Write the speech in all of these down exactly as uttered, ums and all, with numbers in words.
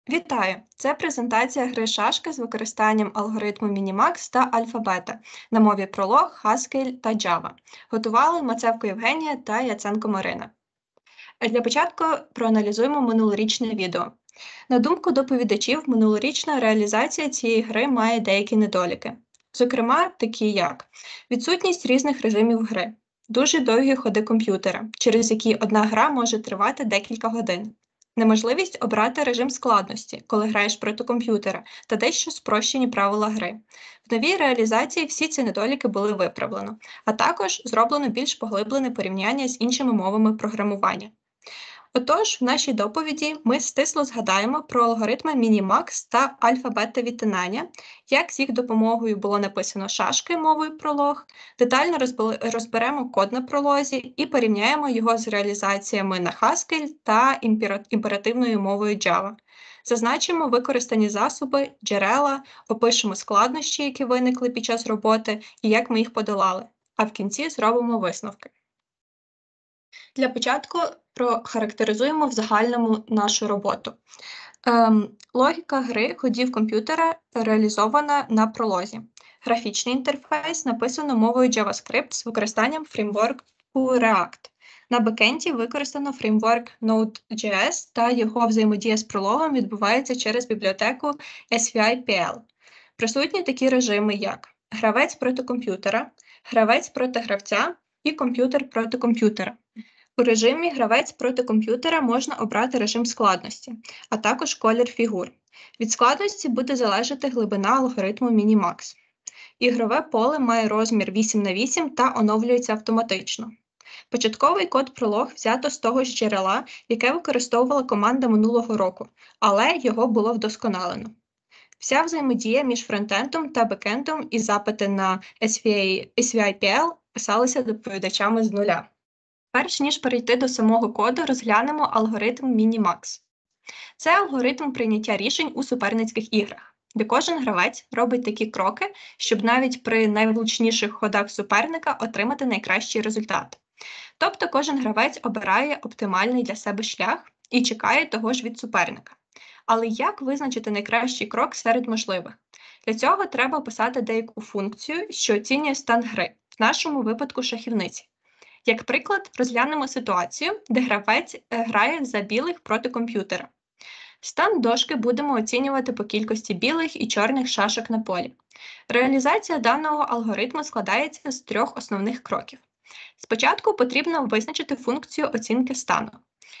Вітаю! Це презентація гри шашки з використанням алгоритму Мінімакс та Альфа-Бета на мові Prolog, Haskell та Java. Готували Мацевко Євгенія та Яценко Марина. Для початку проаналізуємо минулорічне відео. На думку доповідачів, минулорічна реалізація цієї гри має деякі недоліки. Зокрема, такі як відсутність різних режимів гри, дуже довгі ходи комп'ютера, через які одна гра може тривати декілька годин. Неможливість обрати режим складності, коли граєш проти комп'ютера, та дещо спрощені правила гри. В новій реалізації всі ці недоліки були виправлено, а також зроблено більш поглиблене порівняння з іншими мовами програмування. Отож, в нашій доповіді ми стисло згадаємо про алгоритми Мінімакс та Альфа-Бета відтинання, як з їх допомогою було написано шашки мовою Prolog, детально розберемо код на пролозі і порівняємо його з реалізаціями на Haskell та імперативною мовою Java. Зазначимо використані засоби, джерела, опишемо складнощі, які виникли під час роботи, і як ми їх подолали, а в кінці зробимо висновки. Для початку прохарактеризуємо в загальному нашу роботу. Ем, логіка гри ходів комп'ютера реалізована на пролозі. Графічний інтерфейс написано мовою JavaScript з використанням фреймворку React. На бекенді використано фреймворк Node.js та його взаємодія з прологом відбувається через бібліотеку ес ві ай пі ел. Присутні такі режими, як гравець проти комп'ютера, гравець проти гравця і комп'ютер проти комп'ютера. У режимі гравець проти комп'ютера можна обрати режим складності, а також колір фігур. Від складності буде залежати глибина алгоритму Мінімакс. Ігрове поле має розмір вісім на вісім та оновлюється автоматично. Початковий код Prolog взято з того ж джерела, яке використовувала команда минулого року, але його було вдосконалено. Вся взаємодія між фронтендом та бекендом і запити на ес ві ай пі ел писалися доповідачами з нуля. Перш ніж перейти до самого коду, розглянемо алгоритм Мінімакс. Це алгоритм прийняття рішень у суперницьких іграх, де кожен гравець робить такі кроки, щоб навіть при найвлучніших ходах суперника отримати найкращий результат. Тобто кожен гравець обирає оптимальний для себе шлях і чекає того ж від суперника. Але як визначити найкращий крок серед можливих? Для цього треба описати деяку функцію, що оцінює стан гри, в нашому випадку шахівниці. Як приклад, розглянемо ситуацію, де гравець грає за білих проти комп'ютера. Стан дошки будемо оцінювати по кількості білих і чорних шашок на полі. Реалізація даного алгоритму складається з трьох основних кроків. Спочатку потрібно визначити функцію оцінки стану.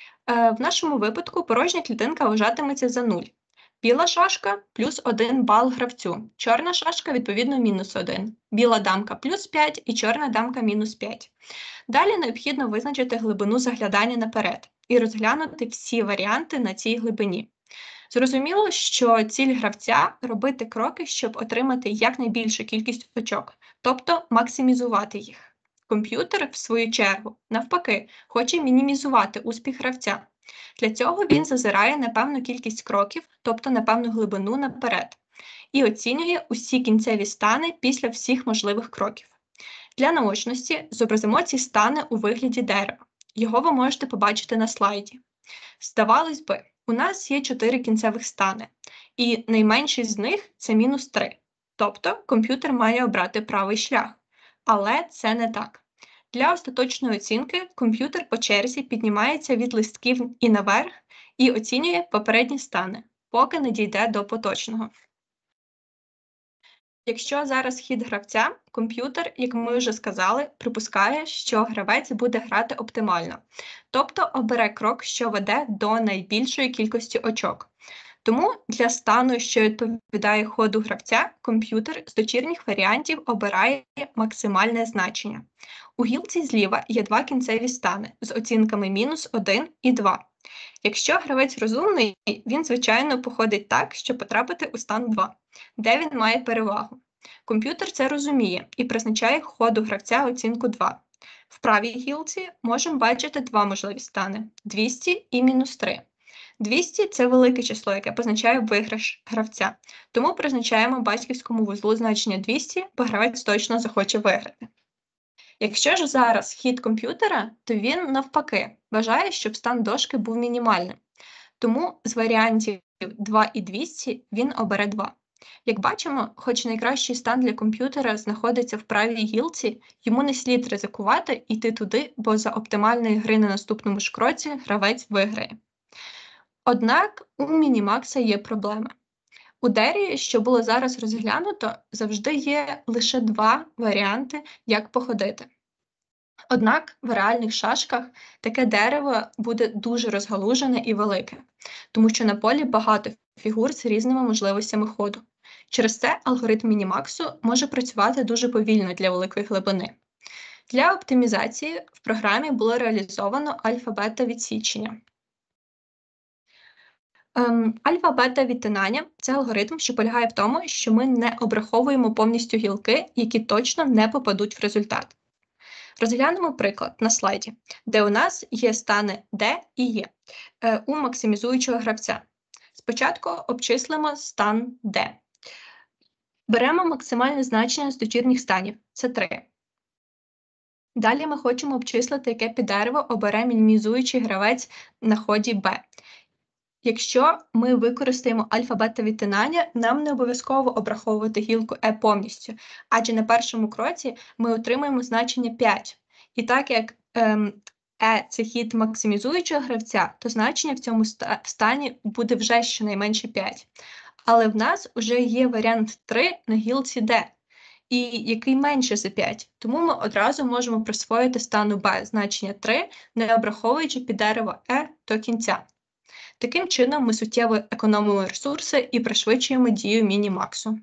В нашому випадку порожня клітинка вважатиметься за нуль. Біла шашка – плюс один бал гравцю, чорна шашка, відповідно, мінус один, біла дамка – плюс п'ять і чорна дамка – мінус п'ять. Далі необхідно визначити глибину заглядання наперед і розглянути всі варіанти на цій глибині. Зрозуміло, що ціль гравця – робити кроки, щоб отримати якнайбільшу кількість очок, тобто максимізувати їх. Комп'ютер, в свою чергу, навпаки, хоче мінімізувати успіх гравця. Для цього він зазирає на певну кількість кроків, тобто на певну глибину наперед, і оцінює усі кінцеві стани після всіх можливих кроків. Для наочності зобразимо ці стани у вигляді дерева. Його ви можете побачити на слайді. Здавалось би, у нас є чотири кінцевих стани, і найменший з них – це мінус три. Тобто комп'ютер має обрати правий шлях. Але це не так. Для остаточної оцінки комп'ютер по черзі піднімається від листків і наверх і оцінює попередні стани, поки не дійде до поточного. Якщо зараз хід гравця, комп'ютер, як ми вже сказали, припускає, що гравець буде грати оптимально, тобто обере крок, що веде до найбільшої кількості очок. Тому для стану, що відповідає ходу гравця, комп'ютер з дочірніх варіантів обирає максимальне значення. У гілці зліва є два кінцеві стани з оцінками мінус один і два. Якщо гравець розумний, він, звичайно, походить так, щоб потрапити у стан два, де він має перевагу. Комп'ютер це розуміє і призначає ходу гравця оцінку два. В правій гілці можемо бачити два можливі стани – двісті і мінус три. двісті – це велике число, яке позначає виграш гравця, тому призначаємо батьківському вузлу значення двісті, бо гравець точно захоче виграти. Якщо ж зараз хід комп'ютера, то він навпаки вважає, щоб стан дошки був мінімальним. Тому з варіантів два і двісті, він обере два. Як бачимо, хоч найкращий стан для комп'ютера знаходиться в правій гілці, йому не слід ризикувати і йти туди, бо за оптимальної гри на наступному ж кроці гравець виграє. Однак у Мінімакса є проблема. У Дері, що було зараз розглянуто, завжди є лише два варіанти, як походити. Однак в реальних шашках таке дерево буде дуже розгалужене і велике, тому що на полі багато фігур з різними можливостями ходу. Через це алгоритм Мінімаксу може працювати дуже повільно для великої глибини. Для оптимізації в програмі було реалізовано альфа-бета відсічення. Ем, Альфа-бета відтинання – це алгоритм, що полягає в тому, що ми не обраховуємо повністю гілки, які точно не попадуть в результат. Розглянемо приклад на слайді, де у нас є стани D і E е, у максимізуючого гравця. Спочатку обчислимо стан D. Беремо максимальне значення з дочірніх станів – це три. Далі ми хочемо обчислити, яке піддерево обере мінімізуючий гравець на ході B. Якщо ми використаємо альфа-бета відтинання, нам не обов'язково обраховувати гілку E повністю, адже на першому кроці ми отримаємо значення п'ять. І так як ем, E – це хід максимізуючого гравця, то значення в цьому стані буде вже щонайменше п'ять. Але в нас вже є варіант три на гілці D, і який менше за п'ять. Тому ми одразу можемо присвоїти стану B значення три, не обраховуючи піддерево E до кінця. Таким чином ми суттєво економимо ресурси і пришвидшуємо дію Мінімаксу.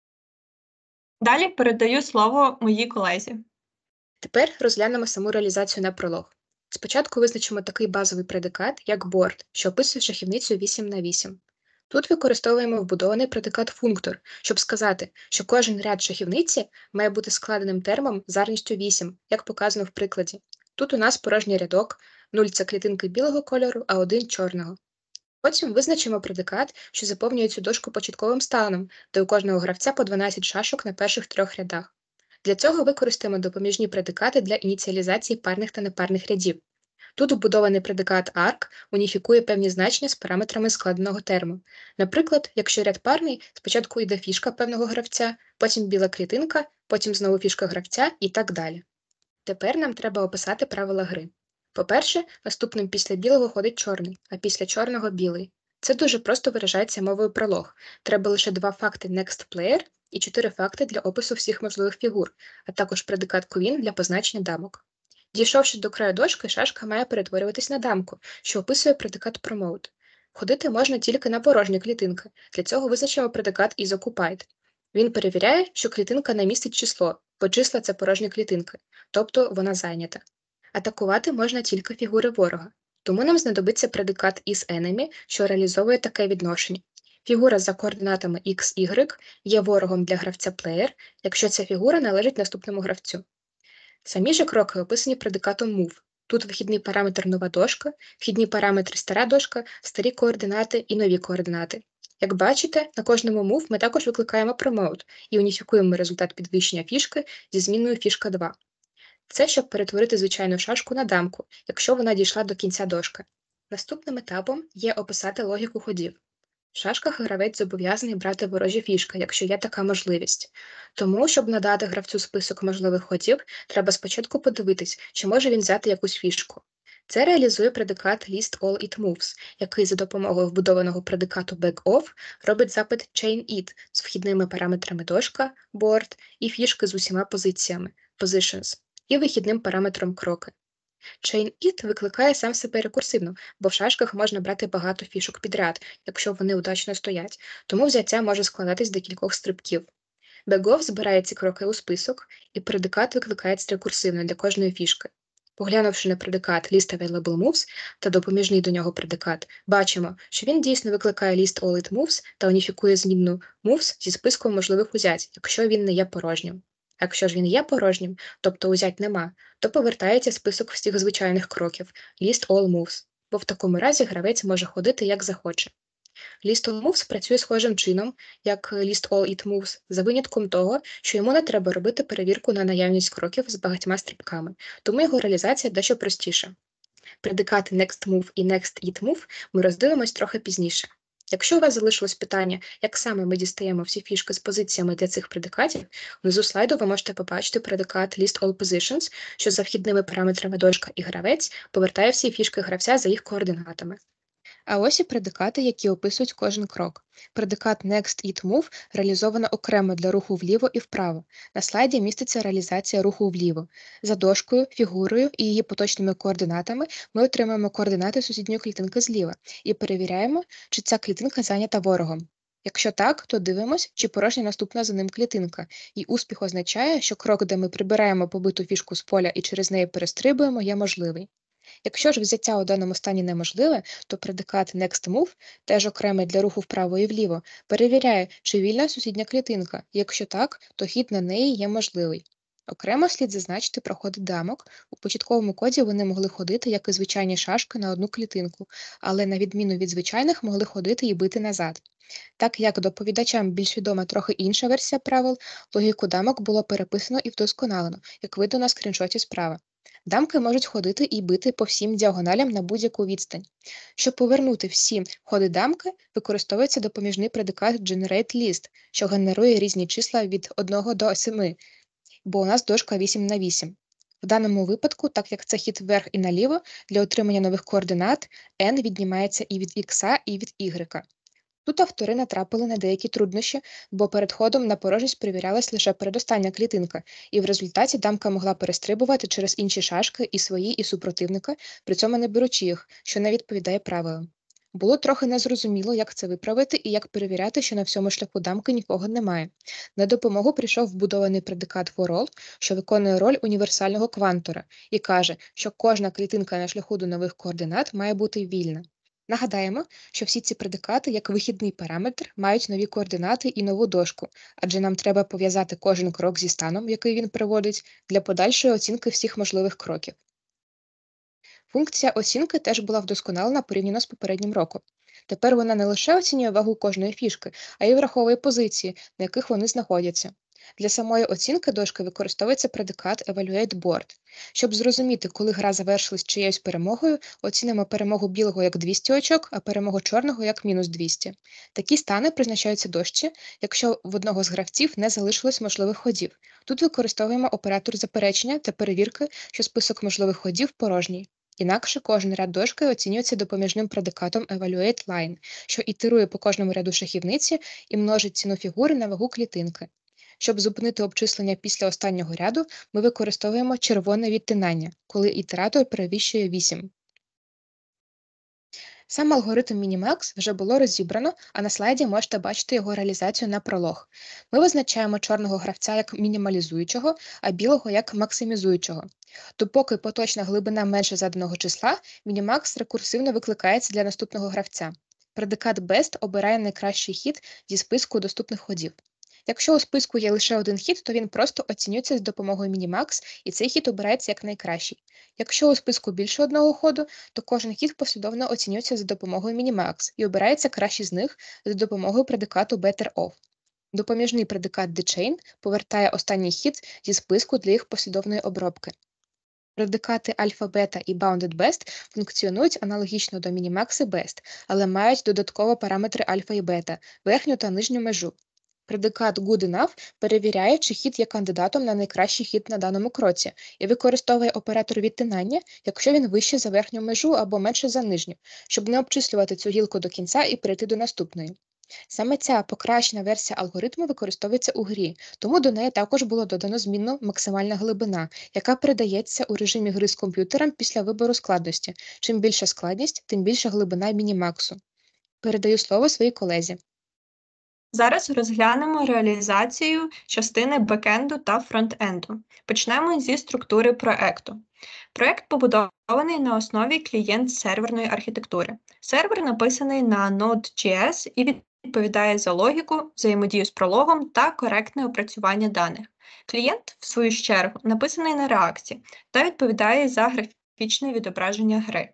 Далі передаю слово моїй колезі. Тепер розглянемо саму реалізацію на пролог. Спочатку визначимо такий базовий предикат, як board, що описує шахівницю вісім на вісім. Тут використовуємо вбудований предикат функтор, щоб сказати, що кожен ряд шахівниці має бути складеним термом зарністю вісім, як показано в прикладі. Тут у нас порожній рядок, нуль – це клітинки білого кольору, а один – чорного. Потім визначимо предикат, що заповнює цю дошку початковим станом, де у кожного гравця по дванадцять шашок на перших трьох рядах. Для цього використаємо допоміжні предикати для ініціалізації парних та непарних рядів. Тут вбудований предикат arc уніфікує певні значення з параметрами складеного терму. Наприклад, якщо ряд парний, спочатку йде фішка певного гравця, потім біла клітинка, потім знову фішка гравця і так далі. Тепер нам треба описати правила гри. По-перше, наступним після білого ходить чорний, а після чорного – білий. Це дуже просто виражається мовою пролог. Треба лише два факти next player і чотири факти для опису всіх можливих фігур, а також предикат queen для позначення дамок. Дійшовши до краю дошки, шашка має перетворюватись на дамку, що описує предикат promote. Ходити можна тільки на порожні клітинки, для цього визначимо предикат isOccupied. Він перевіряє, що клітинка не містить число, бо числа – це порожні клітинки, тобто вона зайнята. Атакувати можна тільки фігури ворога, тому нам знадобиться предикат isEnemy, що реалізовує таке відношення. Фігура за координатами x, y є ворогом для гравця player, якщо ця фігура належить наступному гравцю. Самі ж кроки описані предикатом move. Тут вихідний параметр нова дошка, вхідні параметри стара дошка, старі координати і нові координати. Як бачите, на кожному move ми також викликаємо promote і уніфікуємо результат підвищення фішки зі змінною фішка два. Це щоб перетворити звичайну шашку на дамку, якщо вона дійшла до кінця дошки. Наступним етапом є описати логіку ходів. В шашках гравець зобов'язаний брати ворожі фішки, якщо є така можливість. Тому, щоб надати гравцю список можливих ходів, треба спочатку подивитись, чи може він взяти якусь фішку. Це реалізує предикат listAllItMoves, який за допомогою вбудованого предикату backOff робить запит chainIt з вхідними параметрами дошка, board і фішки з усіма позиціями positions, і вихідним параметром кроки. chainIt викликає сам себе рекурсивно, бо в шашках можна брати багато фішок підряд, якщо вони удачно стоять, тому взяття може складатись з декількох стрибків. backOff збирає ці кроки у список, і предикат викликається рекурсивно для кожної фішки. Поглянувши на предикат listAvailableMoves та допоміжний до нього предикат, бачимо, що він дійсно викликає listAllItMoves та уніфікує змінну moves зі списком можливих узять, якщо він не є порожнім. А якщо ж він є порожнім, тобто узять нема, то повертається список всіх звичайних кроків listAllMoves, бо в такому разі гравець може ходити як захоче. listAllMoves працює схожим чином, як listAllItMoves, за винятком того, що йому не треба робити перевірку на наявність кроків з багатьма стрибками, тому його реалізація дещо простіша. Предикати nextMove і nextItMove ми роздивимось трохи пізніше. Якщо у вас залишилось питання, як саме ми дістаємо всі фішки з позиціями для цих предикатів, внизу слайду ви можете побачити предикат list all positions, що за вхідними параметрами дошка і гравець повертає всі фішки гравця за їх координатами. А ось і предикати, які описують кожен крок. Предикат next it move реалізовано окремо для руху вліво і вправо. На слайді міститься реалізація руху вліво. За дошкою, фігурою і її поточними координатами ми отримаємо координати сусідньої клітинки зліва і перевіряємо, чи ця клітинка зайнята ворогом. Якщо так, то дивимось, чи порожня наступна за ним клітинка, і успіх означає, що крок, де ми прибираємо побиту фішку з поля і через неї перестрибуємо, є можливий. Якщо ж взяття у даному стані неможливе, то предикат next move, теж окремий для руху вправо і вліво, перевіряє, чи вільна сусідня клітинка, і якщо так, то хід на неї є можливий. Окремо слід зазначити проходи дамок. У початковому коді вони могли ходити, як і звичайні шашки, на одну клітинку, але на відміну від звичайних могли ходити і бити назад. Так як доповідачам більш відома трохи інша версія правил, логіку дамок було переписано і вдосконалено, як видно на скріншоті справа. Дамки можуть ходити і бити по всім діагоналям на будь-яку відстань. Щоб повернути всі ходи дамки, використовується допоміжний предикат generate list, що генерує різні числа від одного до семи, бо у нас дошка вісім на вісім. В даному випадку, так як це хід вверх і наліво, для отримання нових координат n віднімається і від x, і від y. Тут автори натрапили на деякі труднощі, бо перед ходом на порожність перевірялась лише передостання клітинка, і в результаті дамка могла перестрибувати через інші шашки і свої, і супротивника, при цьому не беручи їх, що не відповідає правилам. Було трохи незрозуміло, як це виправити і як перевіряти, що на всьому шляху дамки нікого немає. На допомогу прийшов вбудований предикат for all, що виконує роль універсального квантора, і каже, що кожна клітинка на шляху до нових координат має бути вільна. Нагадаємо, що всі ці предикати, як вихідний параметр, мають нові координати і нову дошку, адже нам треба пов'язати кожен крок зі станом, який він приводить, для подальшої оцінки всіх можливих кроків. Функція оцінки теж була вдосконалена порівняно з попереднім роком. Тепер вона не лише оцінює вагу кожної фішки, а й враховує позиції, на яких вони знаходяться. Для самої оцінки дошки використовується предикат evaluate board. Щоб зрозуміти, коли гра завершилась чиєюсь перемогою, оцінимо перемогу білого як двісті очок, а перемогу чорного як мінус двісті. Такі стани призначаються дошці, якщо в одного з гравців не залишилось можливих ходів. Тут використовуємо оператор заперечення та перевірки, що список можливих ходів порожній. Інакше кожен ряд дошки оцінюється допоміжним предикатом evaluate line, що ітерує по кожному ряду шахівниці і множить ціну фігури на вагу клітинки. Щоб зупинити обчислення після останнього ряду, ми використовуємо червоне відтинання, коли ітератор перевищує вісім. Сам алгоритм Minimax вже було розібрано, а на слайді можете бачити його реалізацію на пролог. Ми визначаємо чорного гравця як мінімалізуючого, а білого як максимізуючого. Допоки поточна глибина менше заданого числа, Minimax рекурсивно викликається для наступного гравця. Предикат Best обирає найкращий хід зі списку доступних ходів. Якщо у списку є лише один хід, то він просто оцінюється з допомогою Minimax, і цей хід обирається як найкращий. Якщо у списку більше одного ходу, то кожен хід послідовно оцінюється за допомогою Minimax і обирається кращий з них за допомогою предикату Better Off. Допоміжний предикат DeChain повертає останній хід зі списку для їх послідовної обробки. Предикати Alpha Beta і Bounded Best функціонують аналогічно до Minimax і Best, але мають додатково параметри Alpha і Beta, верхню та нижню межу. Предикат Good Enough перевіряє, чи хід є кандидатом на найкращий хід на даному кроці, і використовує оператор відтинання, якщо він вище за верхню межу або менше за нижню, щоб не обчислювати цю гілку до кінця і перейти до наступної. Саме ця покращена версія алгоритму використовується у грі, тому до неї також було додано змінну максимальна глибина, яка передається у режимі гри з комп'ютером після вибору складності. Чим більша складність, тим більша глибина мінімаксу. Передаю слово своїй колезі. Зараз розглянемо реалізацію частини бекенду та фронтенду. Почнемо зі структури проекту. Проект побудований на основі клієнт-серверної архітектури. Сервер написаний на Node.js і відповідає за логіку, взаємодію з прологом та коректне опрацювання даних. Клієнт, в свою чергу, написаний на React та відповідає за графічне відображення гри.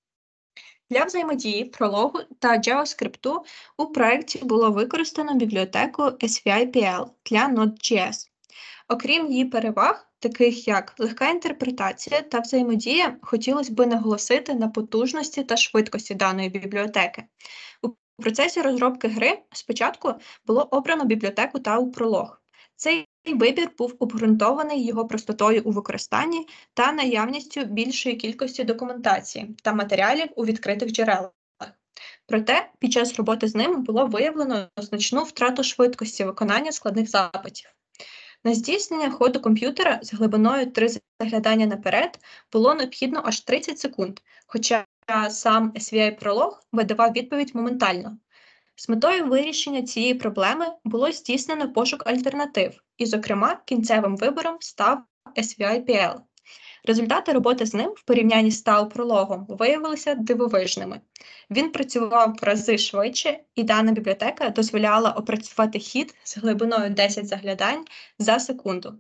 Для взаємодії, прологу та JavaScript у проєкті було використано бібліотеку ес ві ай пі ел для Node.js. Окрім її переваг, таких як легка інтерпретація та взаємодія, хотілося б наголосити на потужності та швидкості даної бібліотеки. У процесі розробки гри спочатку було обрано бібліотеку тау Пролог. Цей вибір був обґрунтований його простотою у використанні та наявністю більшої кількості документації та матеріалів у відкритих джерелах. Проте, під час роботи з ним було виявлено значну втрату швидкості виконання складних запитів. На здійснення ходу комп'ютера з глибиною три заглядання наперед було необхідно аж тридцять секунд, хоча сам ес ві ай-пролог видавав відповідь моментально. З метою вирішення цієї проблеми було здійснено пошук альтернатив, і, зокрема, кінцевим вибором став ес ві ай пі ел. Результати роботи з ним в порівнянні з тау-прологом виявилися дивовижними. Він працював в рази швидше, і дана бібліотека дозволяла опрацювати хід з глибиною десять заглядань за секунду.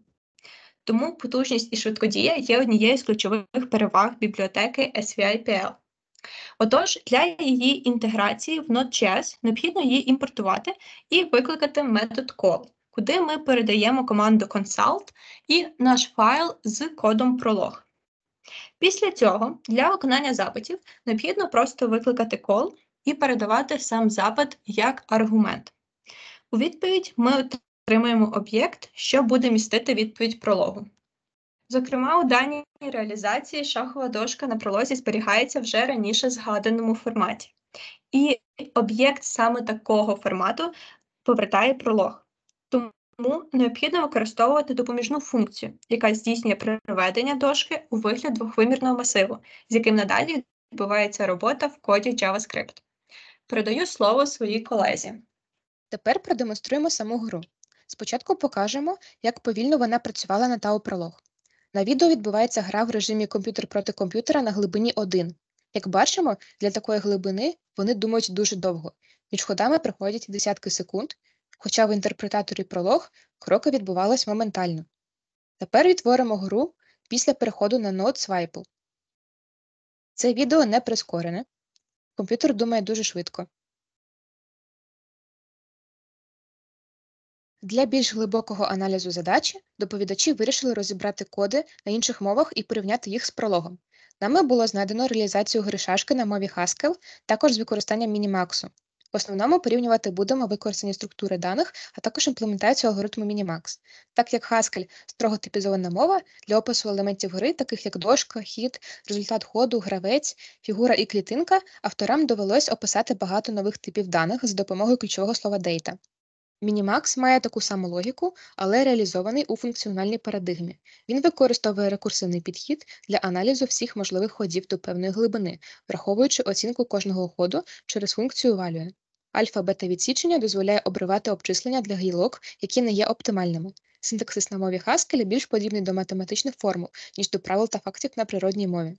Тому потужність і швидкодія є однією з ключових переваг бібліотеки ес ві ай пі ел. Отож, для її інтеграції в Node.js необхідно її імпортувати і викликати метод call, куди ми передаємо команду consult і наш файл з кодом пролог. Після цього для виконання запитів необхідно просто викликати call і передавати сам запит як аргумент. У відповідь ми отримаємо об'єкт, що буде містити відповідь прологу. Зокрема, у даній реалізації шахова дошка на пролозі зберігається вже раніше згаданому форматі. І об'єкт саме такого формату повертає пролог. Тому необхідно використовувати допоміжну функцію, яка здійснює переведення дошки у вигляд двохвимірного масиву, з яким надалі відбувається робота в коді JavaScript. Передаю слово своїй колезі. Тепер продемонструємо саму гру. Спочатку покажемо, як повільно вона працювала на тау-пролог. На відео відбувається гра в режимі комп'ютер проти комп'ютера на глибині один. Як бачимо, для такої глибини вони думають дуже довго. Між ходами проходять десятки секунд, хоча в інтерпретаторі пролог кроки відбувались моментально. Тепер відтворимо гру після переходу на Node Swipe. Це відео не прискорене. Комп'ютер думає дуже швидко. Для більш глибокого аналізу задачі доповідачі вирішили розібрати коди на інших мовах і порівняти їх з прологом. Нами було знайдено реалізацію гри шашки на мові Haskell, також з використанням Minimax. В основному порівнювати будемо використані структури даних, а також імплементацію алгоритму Minimax. Так як Haskell – строго типізована мова, для опису елементів гри, таких як дошка, хід, результат ходу, гравець, фігура і клітинка, авторам довелось описати багато нових типів даних за допомогою ключового слова «data». Minimax має таку саму логіку, але реалізований у функціональній парадигмі. Він використовує рекурсивний підхід для аналізу всіх можливих ходів до певної глибини, враховуючи оцінку кожного ходу через функцію value. Альфа-бета-відсічення дозволяє обривати обчислення для гілок, які не є оптимальними. Синтаксис на мові Haskell більш подібний до математичних формул, ніж до правил та фактів на природній мові.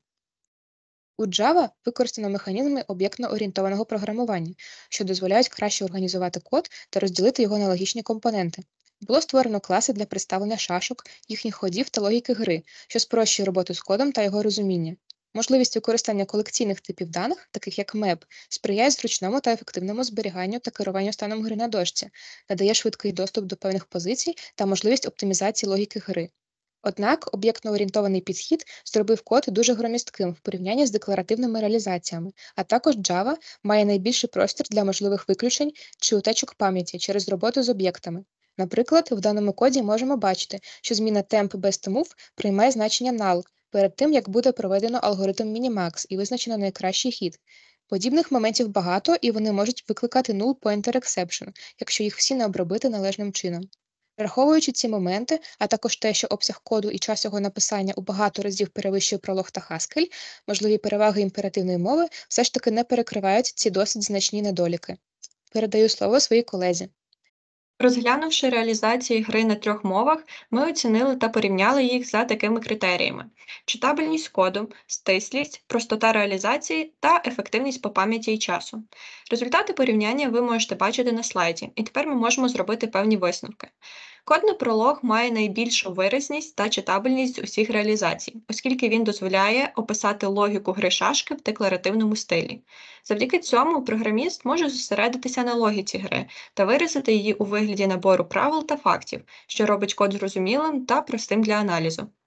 У Java використано механізми об'єктно-орієнтованого програмування, що дозволяють краще організувати код та розділити його на логічні компоненти. Було створено класи для представлення шашок, їхніх ходів та логіки гри, що спрощує роботу з кодом та його розуміння. Можливість використання колекційних типів даних, таких як map, сприяє зручному та ефективному зберіганню та керуванню станом гри на дошці, надає швидкий доступ до певних позицій та можливість оптимізації логіки гри. Однак об'єктно-орієнтований підхід зробив код дуже громістким в порівнянні з декларативними реалізаціями, а також Java має найбільший простір для можливих виключень чи утечок пам'яті через роботу з об'єктами. Наприклад, в даному коді можемо бачити, що зміна temp BestMove приймає значення null перед тим, як буде проведено алгоритм Minimax і визначено найкращий хід. Подібних моментів багато, і вони можуть викликати null pointer exception, якщо їх всі не обробити належним чином. Враховуючи ці моменти, а також те, що обсяг коду і час його написання у багато разів перевищує пролог та Haskell, можливі переваги імперативної мови все ж таки не перекривають ці досить значні недоліки. Передаю слово своїй колезі. Розглянувши реалізації гри на трьох мовах, ми оцінили та порівняли їх за такими критеріями: читабельність коду, стислість, простота реалізації та ефективність по пам'яті і часу. Результати порівняння ви можете бачити на слайді, і тепер ми можемо зробити певні висновки. Код на пролог має найбільшу виразність та читабельність з усіх реалізацій, оскільки він дозволяє описати логіку гри шашки в декларативному стилі. Завдяки цьому програміст може зосередитися на логіці гри та виразити її у вигляді набору правил та фактів, що робить код зрозумілим та простим для аналізу.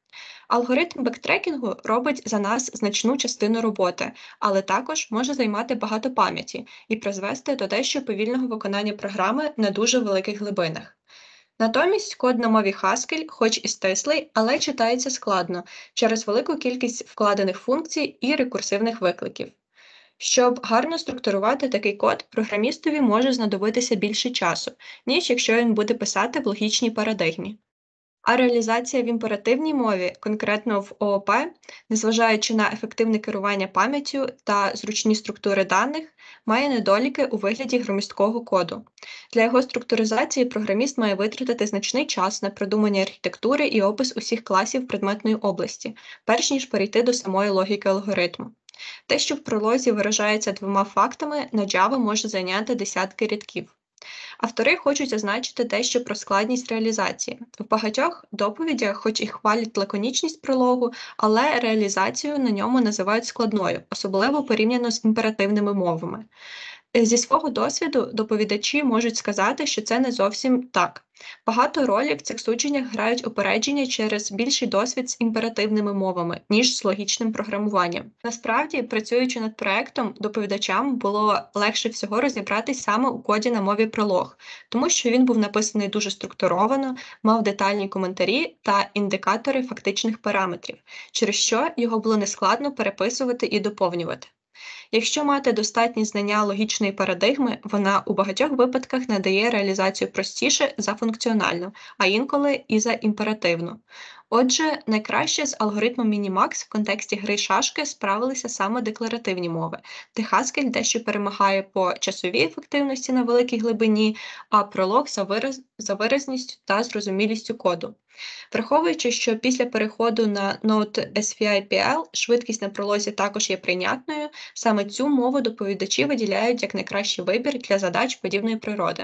Алгоритм бектрекінгу робить за нас значну частину роботи, але також може займати багато пам'яті і призвести до дещо повільного виконання програми на дуже великих глибинах. Натомість код на мові Haskell, хоч і стислий, але читається складно через велику кількість вкладених функцій і рекурсивних викликів. Щоб гарно структурувати такий код, програмістові може знадобитися більше часу, ніж якщо він буде писати в логічній парадигмі. А реалізація в імперативній мові, конкретно в ООП, незважаючи на ефективне керування пам'яттю та зручні структури даних, має недоліки у вигляді громісткого коду. Для його структуризації програміст має витратити значний час на продумання архітектури і опис усіх класів предметної області, перш ніж перейти до самої логіки алгоритму. Те, що в пролозі виражається двома фактами, на Java може зайняти десятки рядків. Автори хочуть зазначити дещо про складність реалізації. В багатьох доповідях, хоч і хвалять лаконічність прологу, але реалізацію на ньому називають складною, особливо порівняно з імперативними мовами. Зі свого досвіду доповідачі можуть сказати, що це не зовсім так. Багато ролі в цих судженнях грають упередження через більший досвід з імперативними мовами, ніж з логічним програмуванням. Насправді, працюючи над проектом, доповідачам було легше всього розібратись саме у коді на мові Prolog, тому що він був написаний дуже структуровано, мав детальні коментарі та індикатори фактичних параметрів, через що його було нескладно переписувати і доповнювати. Якщо мати достатні знання логічної парадигми, вона у багатьох випадках надає реалізацію простіше за функціональну, а інколи і за імперативну. Отже, найкраще з алгоритмом Minimax в контексті гри шашки справилися саме декларативні мови, де Haskell дещо перемагає по часовій ефективності на великій глибині, а Prolog за, вираз... за виразністю та зрозумілістю коду. Враховуючи, що після переходу на Node.svipl швидкість на пролозі також є прийнятною, саме цю мову доповідачі виділяють як найкращий вибір для задач подібної природи.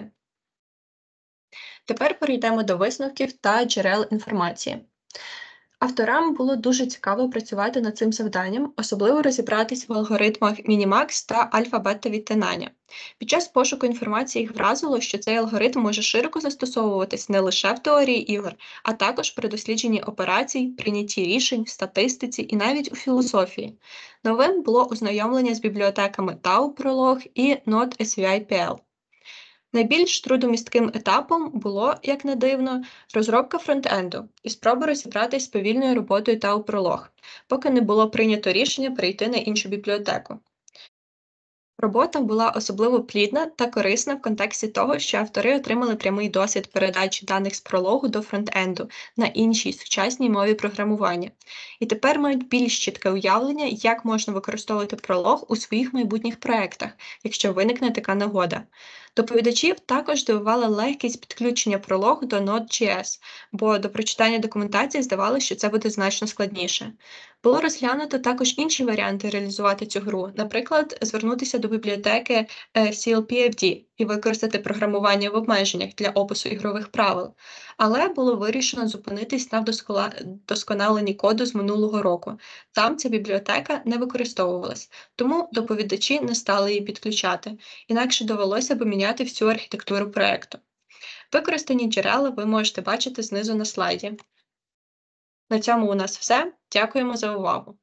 Тепер перейдемо до висновків та джерел інформації. Авторам було дуже цікаво працювати над цим завданням, особливо розібратись в алгоритмах Minimax та альфа-бета відтинання. Під час пошуку інформації їх вразило, що цей алгоритм може широко застосовуватись не лише в теорії ігор, а також при дослідженні операцій, прийнятті рішень, статистиці і навіть у філософії. Новим було ознайомлення з бібліотеками Tau Prolog і Node.svipl. Найбільш трудомістким етапом було, як не дивно, розробка фронтенду і спроба розібратись з повільною роботою Tau Prolog, поки не було прийнято рішення перейти на іншу бібліотеку. Робота була особливо плідна та корисна в контексті того, що автори отримали прямий досвід передачі даних з прологу до фронтенду на іншій сучасній мові програмування. І тепер мають більш чітке уявлення, як можна використовувати пролог у своїх майбутніх проєктах, якщо виникне така нагода. Доповідачів також здивувала легкість підключення прологу до Node.js, бо до прочитання документації здавалося, що це буде значно складніше. Було розглянуто також інші варіанти реалізувати цю гру, наприклад, звернутися до бібліотеки сі ел пі еф ді і використати програмування в обмеженнях для опису ігрових правил. Але було вирішено зупинитись на вдосконаленні коду з минулого року. Там ця бібліотека не використовувалась, тому доповідачі не стали її підключати, інакше довелося б міняти всю архітектуру проєкту. Використані джерела ви можете бачити знизу на слайді. На цьому у нас все. Дякуємо за увагу!